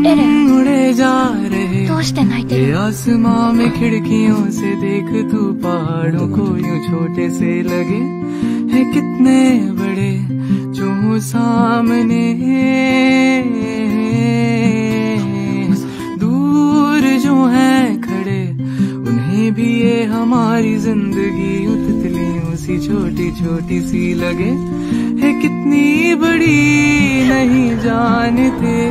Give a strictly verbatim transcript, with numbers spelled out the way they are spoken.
उड़े जा रहे ये आसमां में खिड़कियों से देख तू पहाड़ों को यूं छोटे से लगे है कितने बड़े जो सामने दूर जो है खड़े उन्हें भी ये हमारी जिंदगी तितलियों सी छोटी छोटी सी लगे है कितनी बड़ी नहीं जानते।